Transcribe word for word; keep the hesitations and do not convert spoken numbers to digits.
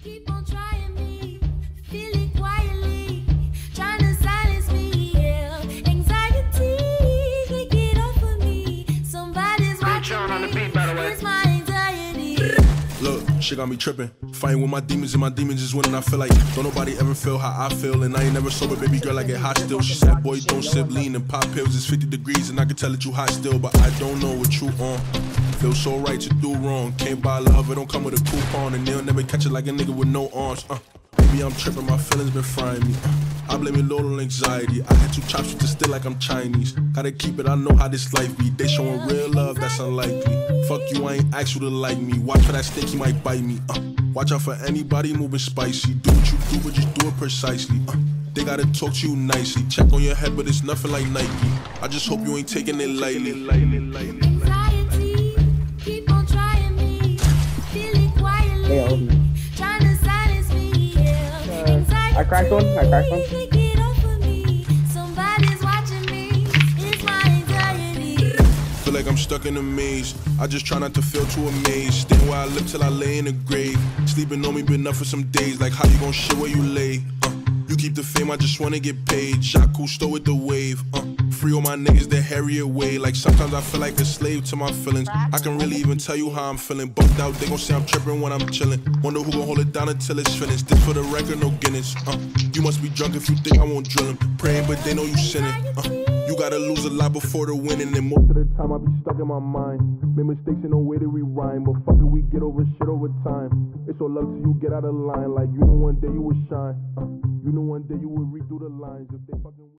Keep on trying me, feel it quietly, trying to silence me, yeah. Anxiety, can't get off of me. Somebody's watching on the me. beat, by the way. It's my anxiety. Look, shit got me tripping. Fighting with my demons and my demons is winning. I feel like don't nobody ever feel how I feel. And I ain't never sober, baby girl, I get hot still. She said, boy, don't sip lean and pop pills. It's fifty degrees and I can tell that you hot still. But I don't know what you on. Feel so right to do wrong. Can't buy love, it don't come with a coupon. And they'll never catch it like a nigga with no arms. Uh, Baby, I'm tripping, my feelings been frying me. Uh, I blame it load on anxiety. I had two chops with the still like I'm Chinese. Gotta keep it, I know how this life be. They showing real love, that's unlikely. Fuck you, I ain't asked you to like me. Watch for that stick, he might bite me. Uh, watch out for anybody moving spicy. Do what you do, but just do it precisely. Uh, they gotta talk to you nicely. Check on your head, but it's nothing like Nike. I just hope you ain't taking it lightly. Anxiety, keep on trying me, feel it quietly, trying to silence me, yeah. Anxiety, I cracked one, I cracked one. can't get off of me. Somebody's watching me, it's my anxiety. Feel like I'm stuck in a maze. I just try not to feel too amazed. Stay where I live till I lay in the grave. Sleeping on me been up for some days. Like how you gon' shit where you lay? Uh, you keep the fame, I just wanna get paid. Jacques Cousteau with the wave. Uh, free all my niggas the Harriet way. Like sometimes I feel like a slave to my feelings. I can really even tell you how I'm feeling. Bugged out, they gon' say I'm tripping when I'm chillin'. Wonder who gon' hold it down until it's finished. This for the record, no Guinness. Uh, you must be drunk if you think I won't drill 'em. Praying, but they know you sinning. Uh, you gotta lose a lot before the winning. And most of the time I be stuck in my mind. Made mistakes and no way to rewind. But fuck it, we get over shit over time. It's all up to you, get out of line. Like you know one day you will shine. Uh, you know one day you will read through the lines. If they fucking